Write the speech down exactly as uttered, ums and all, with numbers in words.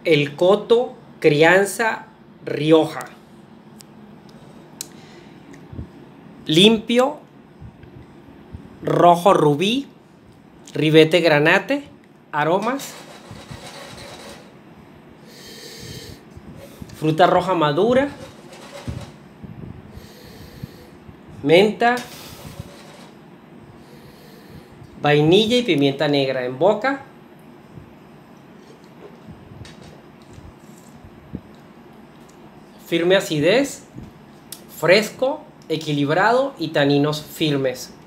El Coto Crianza Rioja. Limpio, rojo rubí, ribete granate, aromas, fruta roja madura, menta, vainilla y pimienta negra en boca. Firme acidez, fresco, equilibrado y taninos firmes.